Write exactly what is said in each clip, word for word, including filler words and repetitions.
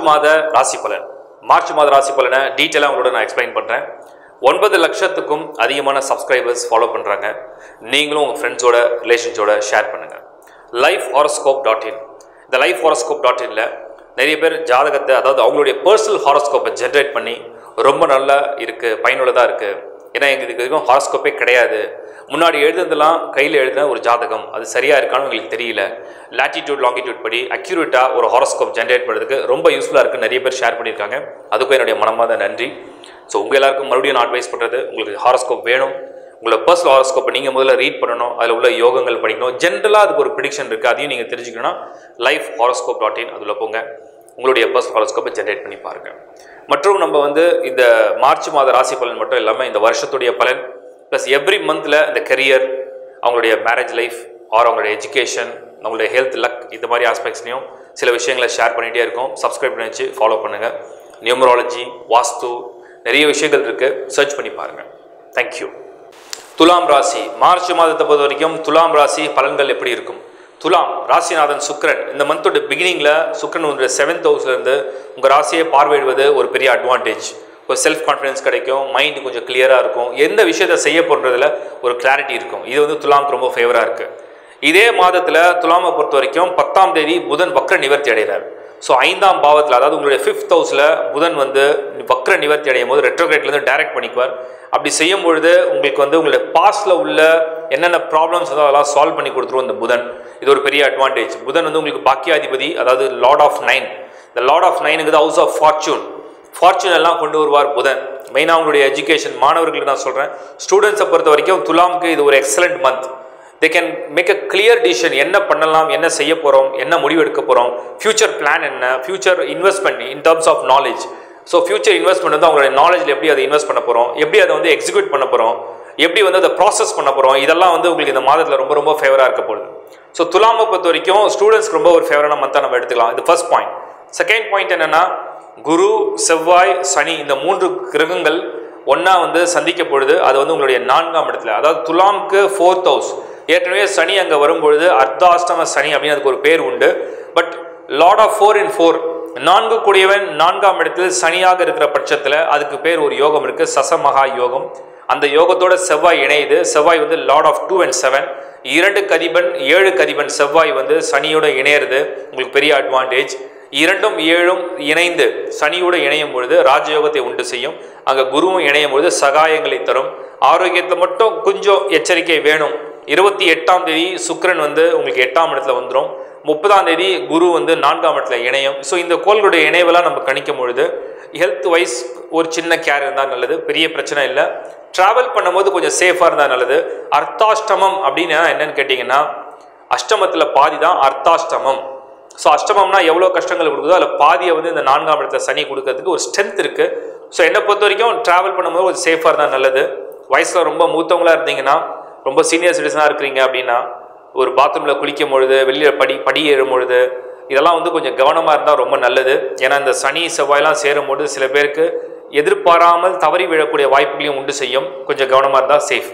மாத ராசி பலன். மார்ச் மாத ராசி பலனை டீட்டெயிலாக உங்களோட நான் எக்ஸ்பிளைன் பண்ணுறேன். ஒன்பது லட்சத்துக்கும் அதிகமான சப்ஸ்கிரைபர்ஸ் ஃபாலோ பண்ணுறாங்க. நீங்களும் உங்கள் ஃப்ரெண்ட்ஸோட ரிலேஷன்ஸோட ஷேர் பண்ணுங்கள். லைஃப் ஹாரோஸ்கோப் டாட் இன் இந்த லைஃப் ஹாரோஸ்கோப் டாட் இனில் நிறைய பேர் ஜாதகத்தை, அதாவது அவங்களுடைய பர்சனல் ஹாரோஸ்கோப்பை ஜென்ரேட் பண்ணி ரொம்ப நல்லா இருக்குது, பயனுள்ளதாக இருக்குது. ஏன்னா எங்களுக்கு வரைக்கும் ஹாரோஸ்கோப்பே கிடையாது. முன்னாடி எழுதுனதெல்லாம் கையில் எழுதின ஒரு ஜாதகம், அது சரியாக இருக்கான்னு எங்களுக்கு தெரியல. லாட்டிடியூட் லாங்கிடியூட் படி அக்யூரேட்டாக ஒரு ஹாரோஸ்கோப் ஜென்ரேட் பண்ணுறதுக்கு ரொம்ப யூஸ்ஃபுல்லாக இருக்குது. நிறைய பேர் ஷேர் பண்ணியிருக்காங்க. அதுக்கும் என்னுடைய மனமாத நன்றி. ஸோ உங்கள் எல்லாருக்கும் மறுபடியும் நான் அட்வைஸ் பண்ணுறது, உங்களுக்கு ஹாரோஸ்கோப் வேணும், உங்களோட பர்சனல் ஹாரோஸ்கோப்பை நீங்கள் முதல்ல ரீட் பண்ணணும், அதில் உள்ள யோகங்கள் படிக்கணும். ஜென்ரலாக அதுக்கு ஒரு ப்ரிடிக்ஷன் இருக்குது, அதையும் நீங்கள் தெரிஞ்சுக்கணும்னா லைஃப் ஹாரோஸ்கோப் டாட் இன் அதில் போங்க, உங்களுடைய பர்சனல் ஹாரோஸ்கோப்பை ஜென்ரேட் பண்ணி பாருங்கள். மற்றும் நம்ம வந்து இந்த மார்ச் மாத ராசி பலன் மட்டும் இல்லாமல் இந்த வருஷத்துடைய பலன் ப்ளஸ் எவ்ரி மந்தில் இந்த கரியர், அவங்களுடைய மேரேஜ் லைஃப் ஆர் அவங்களுடைய எஜுகேஷன், அவங்களுடைய ஹெல்த், லக், இந்த மாதிரி ஆஸ்பெக்ட்ஸ்லையும் சில விஷயங்களை ஷேர் பண்ணிகிட்டே இருக்கும். சப்ஸ்கிரைப் பண்ணி வச்சு ஃபாலோ பண்ணுங்கள். நியூமராலஜி, வாஸ்து, நிறைய விஷயங்கள் இருக்குது, சர்ச் பண்ணி பாருங்கள். தேங்க்யூ. துலாம் ராசி மார்ச் மாதத்தை பொறுத்த வரைக்கும் துலாம் ராசி பலன்கள் எப்படி இருக்கும்? துலாம் ராசிநாதன் சுக்கிரன் இந்த மந்தோட பிகினிங்கில் சுக்கிரன் உங்களுடைய செவன்த் ஹவுஸ்லேருந்து உங்கள் ராசியை பார்வையிடுவது ஒரு பெரிய அட்வான்டேஜ். ஒரு செல்ஃப் கான்ஃபிடன்ஸ் கிடைக்கும், மைண்டு கொஞ்சம் கிளியராக இருக்கும், எந்த விஷயத்தை செய்ய போன்றதில் ஒரு கிளாரிட்டி இருக்கும். இது வந்து துலாமுக்கு ரொம்ப ஃபேவராக இருக்குது. இதே மாதத்தில் துலாமை பொறுத்த வரைக்கும் பத்தாம் தேதி புதன் வக்ர நிவர்த்தி அடைகிறார். ஸோ ஐந்தாம் பாவத்தில், அதாவது உங்களுடைய ஃபிஃப்த் ஹவுஸில் புதன் வந்து வக்ர நிவர்த்தி அடையும் போது ரெட்ரோகிரேட்லேருந்து டைரக்ட் பண்ணிக்குவார். அப்படி செய்யும் பொழுது உங்களுக்கு வந்து உங்களுடைய பாஸ்டில் உள்ள என்னென்ன ப்ராப்ளம்ஸ் வந்து அதெல்லாம் சால்வ் பண்ணி கொடுத்துருவோம் இந்த புதன். இது ஒரு பெரிய அட்வான்டேஜ். புதன் வந்து உங்களுக்கு பாக்கியாதிபதி, அதாவது லார்ட் ஆஃப் நைன். இந்த லார்ட் ஆஃப் நைனுக்கு ஹவுஸ் ஆஃப் ஃபார்ச்சூன், ஃபார்ச்சூன் எல்லாம் கொண்டு வருவார் புதன். மெயினாக உங்களுடைய எஜுகேஷன், மாணவர்களுக்கு நான் சொல்கிறேன், ஸ்டூடெண்ட்ஸை பொறுத்த வரைக்கும் துலாமுக்கு இது ஒரு excellent month. They can make a clear decision, என்ன பண்ணலாம், என்ன செய்ய போகிறோம், என்ன முடிவு எடுக்க போகிறோம், ஃபியூச்சர் பிளான் என்ன, future investment in terms of knowledge. So future investment வந்து அவங்களுடைய நாலேஜில் எப்படி அதை இன்வெஸ்ட் பண்ண போகிறோம், எப்படி அதை வந்து எக்ஸிக்யூட் பண்ண போகிறோம், எப்படி வந்து அதை ப்ராசஸ் பண்ண போகிறோம், இதெல்லாம் வந்து உங்களுக்கு இந்த மாதத்தில் ரொம்ப ரொம்ப ஃபேவராக இருக்க போகுது. ஸோ துலாமை பொறுத்த வரைக்கும் ஸ்டூடெண்ட்ஸ்க்கு ரொம்ப ஒரு ஃபேவரான மந்தாக நம்ம எடுத்துக்கலாம். இது ஃபர்ஸ்ட் பாயிண்ட். செகண்ட் பாயிண்ட் என்னென்னா, குரு, செவ்வாய், சனி இந்த மூன்று கிரகங்கள் ஒன்றா வந்து சந்திக்க பொழுது அது வந்து உங்களுடைய நான்காம் இடத்துல, அதாவது துலாமுக்கு ஃபோர்த் ஹவுஸ். ஏற்கனவே சனி அங்கே வரும்பொழுது அர்த்தாஷ்டம சனி அப்படின்னு அதுக்கு ஒரு பேர் உண்டு. But lord of four in four, நான்கு கூடியவன் நான்காம் இடத்தில் சனியாக இருக்கிற பட்சத்தில் அதுக்கு பேர் ஒரு யோகம் இருக்குது, சசமகா யோகம். அந்த யோகத்தோட செவ்வாய் இணையுது. செவ்வாய் வந்து lord of two and seven, இரண்டு கதிபன் ஏழு கதிபன் செவ்வாய் வந்து சனியோட இணையிறது உங்களுக்கு பெரிய அட்வான்டேஜ். இரண்டும் ஏழும் இணைந்து சனியோடு இணையும் பொழுது ராஜயோகத்தை உண்டு செய்யும். அங்கே குருவும் இணையும் பொழுது சகாயங்களை தரும். ஆரோக்கியத்தை மட்டும் கொஞ்சம் எச்சரிக்கை வேணும். இருபத்தி எட்டாம் தேதி சுக்கிரன் வந்து உங்களுக்கு எட்டாம் இடத்துல வந்துடும். முப்பதாம் தேதி குரு வந்து நான்காம் இடத்துல இணையும். ஸோ இந்த கோள்களுடைய இணைவெல்லாம் நம்ம கணிக்கும் பொழுது ஹெல்த் வைஸ் ஒரு சின்ன கேர் இருந்தால் நல்லது, பெரிய பிரச்சனை இல்லை. ட்ராவல் பண்ணும்போது கொஞ்சம் சேஃபாக இருந்தால் நல்லது. அர்த்தாஷ்டமம் அப்படின்னு என்னன்னு கேட்டிங்கன்னா, அஷ்டமத்தில் பாதி தான் அர்த்தாஷ்டமம். ஸோ அஷ்டமம்னா எவ்வளோ கஷ்டங்கள் கொடுக்குதோ அதில் பாதியை வந்து இந்த நான்காம் இடத்துல சனி கொடுக்கறதுக்கு ஒரு ஸ்ட்ரென்த் இருக்குது. ஸோ என்னை பொறுத்த வரைக்கும் ட்ராவல் பண்ணும்போது கொஞ்சம் சேஃபாக இருந்தால் நல்லது. வயசில் ரொம்ப மூத்தவங்களாக இருந்தீங்கன்னா, ரொம்ப சீனியர் சிட்டிசனாக இருக்கிறீங்க அப்படின்னா, ஒரு பாத்ரூமில் குளிக்கும் பொழுது, வெளியில் படி படி ஏறும் பொழுது, இதெல்லாம் வந்து கொஞ்சம் கவனமாக இருந்தால் ரொம்ப நல்லது. ஏன்னா இந்த சனி செவ்வாயெல்லாம் சேரும்பொழுது சில பேருக்கு எதிர்பாராமல் தவறி விழக்கூடிய வாய்ப்புகளையும் உண்டு செய்யும். கொஞ்சம் கவனமாக இருந்தால் சேஃப்.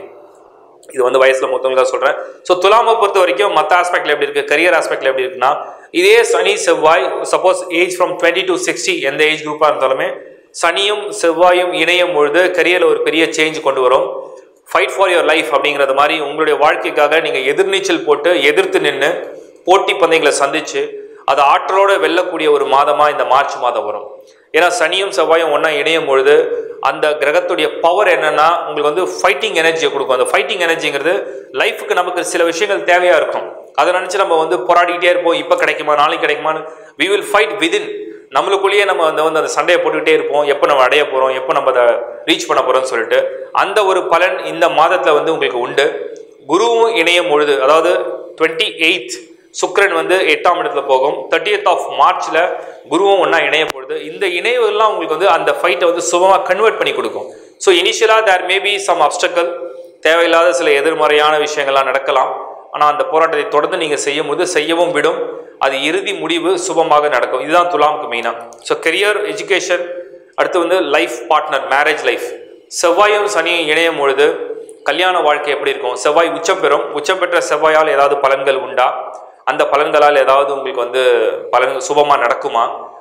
இது வந்து வயசில் மூத்தவங்க தான் சொல்கிறேன். ஸோ துலாமை பொறுத்த வரைக்கும் மற்ற ஆஸ்பெக்டில் எப்படி இருக்குது, கரியர் ஆஸ்பெக்டில் எப்படி இருக்குன்னா, இதே சனி செவ்வாய் suppose age from twenty to sixty எந்த ஏஜ் குரூப்பாக இருந்தாலுமே சனியும் செவ்வாயும் இணையும் பொழுது கரியரில் ஒரு பெரிய சேஞ்ச் கொண்டு வரும். ஃபைட் ஃபார் யுவர் லைஃப் அப்படிங்கிறது மாதிரி உங்களுடைய வாழ்க்கைக்காக நீங்கள் எதிர்நீச்சல் போட்டு எதிர்த்து நின்று போட்டி பந்தயங்களை சந்தித்து அதை ஆற்றலோடு வெல்லக்கூடிய ஒரு மாதமாக இந்த மார்ச் மாதம் வரும். ஏன்னா சனியும் செவ்வாயும் ஒன்றா இணையும் பொழுது அந்த கிரகத்துடைய பவர் என்னென்னா உங்களுக்கு வந்து ஃபைட்டிங் எனர்ஜியை கொடுக்கும். அந்த ஃபைட்டிங் எனர்ஜிங்கிறது லைஃபுக்கு நமக்கு சில விஷயங்கள் தேவையாக இருக்கும். அதை நினச்சி நம்ம வந்து போராடிக்கிட்டே இருப்போம். இப்போ கிடைக்குமா, நாளைக்கு கிடைக்குமான்னு. வி வில் ஃபைட் விதின், நம்மளுக்குள்ளேயே நம்ம வந்து வந்து அந்த சண்டையை போட்டுக்கிட்டே இருப்போம். எப்போ நம்ம அடைய போகிறோம், எப்போ நம்ம அதை ரீச் பண்ண போகிறோம்னு சொல்லிட்டு அந்த ஒரு பலன் இந்த மாதத்தில் வந்து உங்களுக்கு உண்டு. குருவும் இணையும் பொழுது, அதாவது டுவெண்ட்டி எயித் சுக்கிரன் வந்து எட்டாம் இடத்துல போகும். தேர்ட்டியத் ஆஃப் மார்ச்சில் குருவும் ஒன்றா இணைய பொழுது இந்த இணைவுலாம் உங்களுக்கு வந்து அந்த ஃபைட்டை வந்து சுபமாக கன்வெர்ட் பண்ணி கொடுக்கும். ஸோ இனிஷியலாக தேர் மேபி சம் அப்டக்கல், தேவையில்லாத சில எதிர்மறையான விஷயங்கள்லாம் நடக்கலாம். ஆனால் அந்த போராட்டத்தை தொடர்ந்து நீங்கள் செய்யும் போது செய்யவும் விடும். அது இறுதி முடிவு சுபமாக நடக்கும். இதுதான் துலாமுக்கு மெயினாக. ஸோ கெரியர், எஜுகேஷன், அடுத்து வந்து லைஃப் பார்ட்னர், மேரேஜ் லைஃப். செவ்வாயும் சனியும் இணையும் பொழுது கல்யாண வாழ்க்கை எப்படி இருக்கும்? செவ்வாய் உச்சம் பெறும். உச்சம் பெற்ற செவ்வாயால் ஏதாவது பலன்கள் உண்டா? அந்த பலன்களால் ஏதாவது உங்களுக்கு வந்து பலன் சுபமாக நடக்குமா?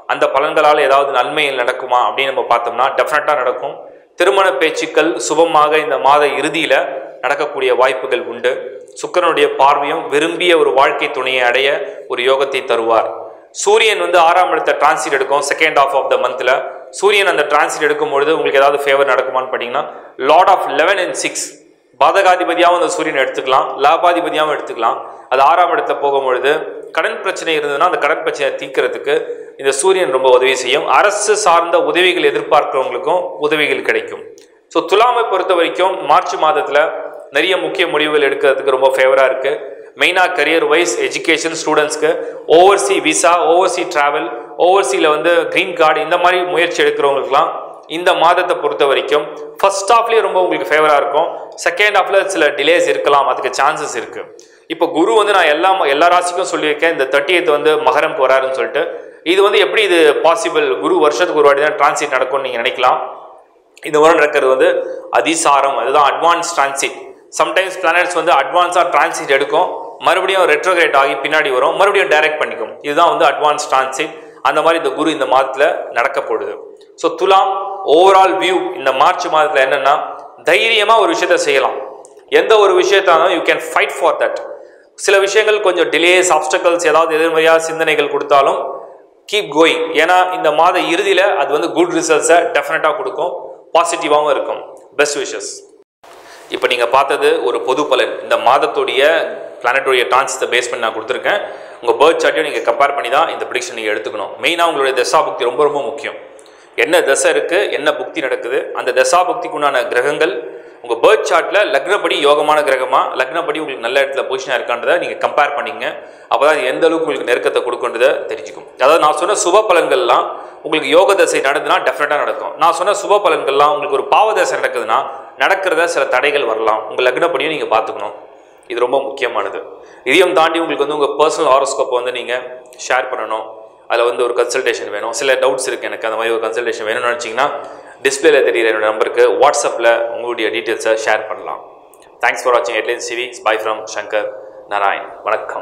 அந்த பலன்களால் ஏதாவது நன்மைகள் நடக்குமா அப்படின்னு நம்ம பார்த்தோம்னா டெஃபினட்டாக நடக்கும். திருமண பேச்சுக்கள் சுபமாக இந்த மாத இறுதியில் நடக்கக்கூடிய வாய்ப்புகள் உண்டு. சுக்கிரனுடைய பார்வையும் விரும்பிய ஒரு வாழ்க்கை துணையை அடைய ஒரு யோகத்தை தருவார். சூரியன் வந்து ஆறாம் இடத்த டிரான்சிட் எடுக்கும் செகண்ட் ஆஃப் ஆஃப் த மந்த்தில். சூரியன் அந்த டிரான்சிட் எடுக்கும் பொழுது உங்களுக்கு ஏதாவது ஃபேவர் நடக்குமான்னு பார்த்தீங்கன்னா lord of eleven and six பாதகாதிபதியாகவும் அந்த சூரியனை எடுத்துக்கலாம், லாபாதிபதியாகவும் எடுத்துக்கலாம். அது ஆறாம் இடத்துல போகும்பொழுது கடன் பிரச்சனை இருந்ததுன்னா அந்த கடன் பிரச்சனையை தீர்க்கிறதுக்கு இந்த சூரியன் ரொம்ப உதவி செய்யும். அரசு சார்ந்த உதவிகள் எதிர்பார்க்கிறவங்களுக்கும் உதவிகள் கிடைக்கும். ஸோ துலாமை பொறுத்த வரைக்கும் மார்ச் மாதத்தில் நிறைய முக்கிய முடிவுகள் எடுக்கிறதுக்கு ரொம்ப ஃபேவராக இருக்குது. மெயினாக கரியர் வைஸ் எஜுகேஷன் ஸ்டூடெண்ட்ஸ்க்கு ஓவர்சி விசா, ஓவர்சி ட்ராவல், ஓவர்சியில் வந்து க்ரீன் கார்டு இந்த மாதிரி முயற்சி எடுக்கிறவங்களுக்குலாம் இந்த மாதத்தை பொறுத்த வரைக்கும் ஃபர்ஸ்ட் ஹாஃப்லேயே ரொம்ப உங்களுக்கு ஃபேவராக இருக்கும். செகண்ட் ஹாஃபில் சில டிலேஸ் இருக்கலாம், அதுக்கு சான்சஸ் இருக்குது. இப்போ குரு வந்து நான் எல்லா எல்லா ராசிக்கும் சொல்லியிருக்கேன் இந்த தேர்ட்டி எய்த் வந்து மகரம்க்கு வராருன்னு சொல்லிட்டு. இது வந்து எப்படி இது பாசிபிள், குரு வருஷத்துக்கு ஒரு வாட்டி தான் டிரான்சிட் நடக்கும்னு நீங்கள் நினைக்கலாம். இந்த வாரம் நடக்கிறது வந்து அதிசாரம், அதுதான் அட்வான்ஸ் டிரான்சிட். சம்டைம்ஸ் பிளானட்ஸ் வந்து அட்வான்ஸாக டிரான்சிட் எடுக்கும், மறுபடியும் ரெட்ரோகிரேட் ஆகி பின்னாடி வரும், மறுபடியும் டைரக்ட் பண்ணிக்கும். இதுதான் வந்து அட்வான்ஸ் டிரான்சிட். அந்த மாதிரி இந்த குரு இந்த மாதத்தில் நடக்கப்படுது. ஸோ துலாம் ஓவரால் வியூ இந்த மார்ச் மாதத்தில் என்னென்னா தைரியமாக ஒரு விஷயத்த செய்யலாம். எந்த ஒரு விஷயத்தாலும் you can fight for that. சில விஷயங்கள் கொஞ்சம் டிலேஸ், ஆப்ஸ்டக்கல்ஸ், ஏதாவது எதிர்மறையாக சிந்தனைகள் கொடுத்தாலும் கீப் கோயிங். ஏன்னா இந்த மாத இறுதியில் அது வந்து குட் ரிசல்ட்ஸை டெஃபினட்டாக கொடுக்கும், பாசிட்டிவாகவும் இருக்கும். Best wishes. இப்போ நீங்கள் பார்த்தது ஒரு பொது பலன். இந்த மாதத்துடைய பிளானட்டோடைய டிரான்சிட்டை பேஸ் பண்ணி நான் கொடுத்துருக்கேன். உங்கள் பர்த் சார்ட்டையும் நீங்கள் கம்பேர் பண்ணி தான் இந்த ப்ரெடிக்ஷன் நீங்கள் எடுத்துக்கணும். மெயினாக உங்களுடைய தசா புக்தி ரொம்ப ரொம்ப முக்கியம். என்ன தசை இருக்குது, என்ன புக்தி நடக்குது, அந்த தசா புக்திக்கு உண்டான கிரகங்கள் உங்கள் பர்த் சார்ட்டில் லக்னப்படி யோகமான கிரகமாக, லக்னப்படி உங்களுக்கு நல்ல இடத்துல பொசிஷனாக இருக்கான்றதை நீங்கள் கம்பேர் பண்ணிங்க. அப்போ தான் எந்த அளவுக்கு உங்களுக்கு நெருக்கத்தை கொடுக்குன்றதை தெரிஞ்சுக்கும். அதாவது நான் சொன்ன சுப பலன்கள்லாம் உங்களுக்கு யோக தசை நடக்குதுன்னா டெஃபினட்டாக நடக்கும். நான் சொன்ன சுப பலன்கள்லாம் உங்களுக்கு ஒரு பாவ தசை நடக்குதுன்னா நடக்கிறத சில தடைகள் வரலாம். உங்கள் லக்னப்படியும் நீங்கள் பார்த்துக்கணும். இது ரொம்ப முக்கியமானது. இதையும் தாண்டி உங்களுக்கு வந்து உங்கள் பர்சனல் ஹாரோஸ்கோப்பை வந்து நீங்கள் ஷேர் பண்ணணும். அதில் வந்து ஒரு கன்சல்டேஷன் வேணும், சில டவுட்ஸ் இருக்குது எனக்கு, அந்த மாதிரி ஒரு கன்சல்டேஷன் வேணும்னு நினச்சிங்கன்னா டிஸ்பிளேல தெரியுற என்னோட நம்பருக்கு வாட்ஸ்அப்பில் உங்களுடைய டீட்டெயில்ஸை ஷேர் பண்ணலாம். தேங்க்ஸ் ஃபார் வாட்சிங் headlines TV. Bye from Shankar Narayan. வணக்கம்.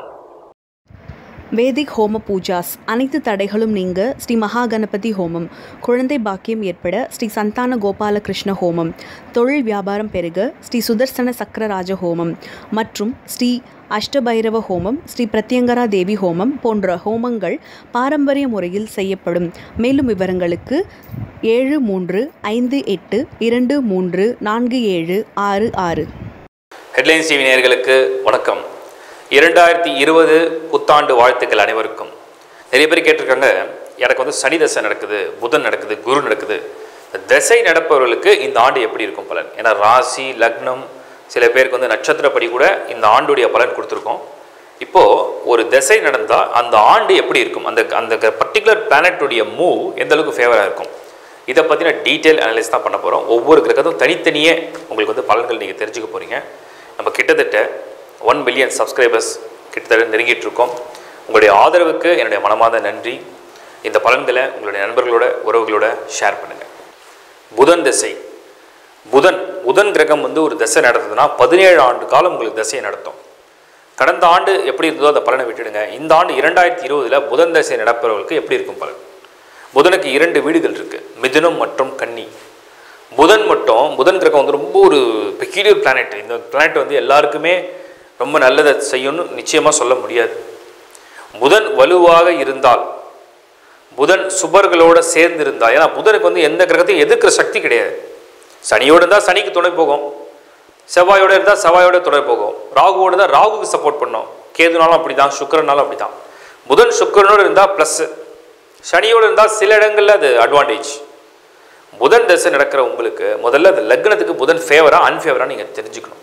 வேதிக் ஹோம பூஜாஸ் அனைத்து தடைகளும் நீங்க ஸ்ரீ மகா கணபதி ஹோமம், குழந்தை பாக்கியம் ஏற்பட ஸ்ரீ சந்தான கோபால கிருஷ்ண ஹோமம், தொழில் வியாபாரம் பெருக ஸ்ரீ சுதர்சன சக்கரராஜ ஹோமம் மற்றும் ஸ்ரீ அஷ்டபைரவ ஹோமம், ஸ்ரீ பிரத்யங்கரா தேவி ஹோமம் போன்ற ஹோமங்கள் பாரம்பரிய முறையில் செய்யப்படும். மேலும் விவரங்களுக்கு ஏழு மூன்று ஐந்து எட்டு இரண்டு மூன்று நான்கு ஏழு ஆறு ஆறு. ஹெட்லைன்ஸ் டிவி நேயர்களுக்கு வணக்கம். இரண்டாயிரத்தி இருபது புத்தாண்டு வாழ்த்துக்கள் அனைவருக்கும். நிறைய பேர் கேட்டிருக்காங்க, எனக்கு வந்து சனி தசை நடக்குது, புதன் நடக்குது, குரு நடக்குது, தசை நடப்பவர்களுக்கு இந்த ஆண்டு எப்படி இருக்கும் பலன்? ஏன்னா ராசி லக்னம் சில பேருக்கு வந்து நட்சத்திரப்படி கூட இந்த ஆண்டுடைய பலன் கொடுத்துருக்கோம். இப்போது ஒரு திசை நடந்தால் அந்த ஆண்டு எப்படி இருக்கும், அந்த அந்த பர்டிகுலர் பிளானட்டுடைய மூவ் எந்த அளவுக்கு ஃபேவராக இருக்கும், இதை பற்றின டீட்டெயில் அனலைஸ் தான் பண்ண போகிறோம். ஒவ்வொரு கிரகத்தும் தனித்தனியே உங்களுக்கு வந்து பலன்கள் நீங்கள் தெரிஞ்சுக்க போகிறீங்க. நம்ம கிட்டத்தட்ட ஒன் மில்லியன் சப்ஸ்கிரைபர்ஸ் கிட்டத்தட்ட நெருங்கிட்டு இருக்கோம். உங்களுடைய ஆதரவுக்கு என்னுடைய மனமார்ந்த நன்றி. இந்த பலன்களை உங்களுடைய நண்பர்களோட உறவுகளோட ஷேர் பண்ணுங்கள். புதன் திசை. புதன் புதன் கிரகம் வந்து ஒரு திசை நடத்துதுன்னா பதினேழு ஆண்டு காலம் உங்களுக்கு திசையை நடத்தும். கடந்த ஆண்டு எப்படி இருந்ததோ அந்த பலனை விட்டுடுங்க. இந்த ஆண்டு இரண்டாயிரத்தி இருபதில் புதன் திசை நடப்பவர்களுக்கு எப்படி இருக்கும் பலன்? புதனுக்கு இரண்டு வீடுகள் இருக்குது, மிதுனம் மற்றும் கன்னி. புதன் மட்டும் புதன் கிரகம் வந்து ரொம்ப ஒரு பெக்யூலியர் பிளானட். இந்த பிளானட் வந்து எல்லாருக்குமே ரொம்ப நல்லதை செய்யணும்னு நிச்சயமாக சொல்ல முடியாது. புதன் வலுவாக இருந்தால், புதன் சுபர்களோடு சேர்ந்து இருந்தால், ஏன்னா புதனுக்கு வந்து எந்த கிரகத்தையும் எதிர்க்கிற சக்தி கிடையாது. சனியோடு இருந்தால் சனிக்கு துணை போகும், செவ்வாயோடு இருந்தால் செவ்வாயோட துணை போகும், ராகுவோடு இருந்தால் ராகுக்கு சப்போர்ட் பண்ணும், கேதுனாலும் அப்படி தான், சுக்கரனாலும் அப்படி தான். புதன் சுக்கரனோடு இருந்தால் ப்ளஸ்ஸு, சனியோடு இருந்தால் சில இடங்களில் அது அட்வான்டேஜ். புதன் தசை நடக்கிற உங்களுக்கு முதல்ல அந்த லக்னத்துக்கு புதன் ஃபேவரா அன்ஃபேவரா நீங்கள் தெரிஞ்சுக்கணும்.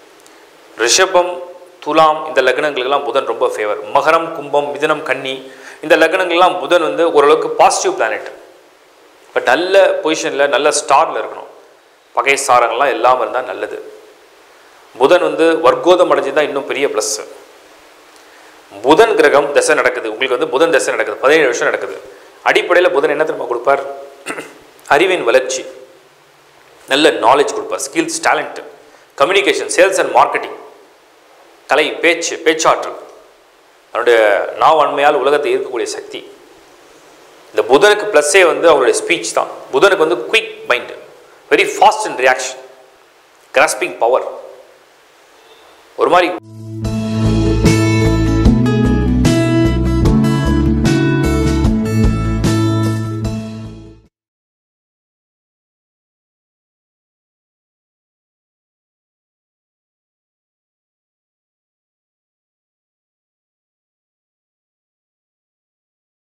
ரிஷபம் துலாம் இந்த லக்னங்களுக்கெல்லாம் புதன் ரொம்ப ஃபேவர். மகரம் கும்பம் மிதுனம் கன்னி இந்த லக்னங்கள்லாம் புதன் வந்து ஓரளவுக்கு பாசிட்டிவ் பிளானட். பட் நல்ல பொசிஷனில் நல்ல ஸ்டாரில் இருக்கணும், பகை சாரங்கள்லாம் இல்லாமல் இருந்தால் நல்லது. புதன் வந்து வர்க்கோதம் அடைஞ்சுதான் இன்னும் பெரிய ப்ளஸ்ஸு. புதன் கிரகம் தசை நடக்குது உங்களுக்கு வந்து புதன் தசை நடக்குது, பதினேழு வருஷம் நடக்குது. அடிப்படையில் புதன் என்ன தெரியுமா கொடுப்பார்? அறிவின் வளர்ச்சி, நல்ல நாலேஜ் கொடுப்பார், skills, talent, communication, sales and marketing, கலை, பேச்சு, பேச்சாற்றல், அவனுடைய நாவன்மையால் உலகத்தை ஈர்க்கக்கூடிய சக்தி, இந்த புதனுக்கு ப்ளஸ்ஸே வந்து அவருடைய ஸ்பீச் தான். புதனுக்கு வந்து quick mind, very fast in reaction, grasping power, ஒரு மாதிரி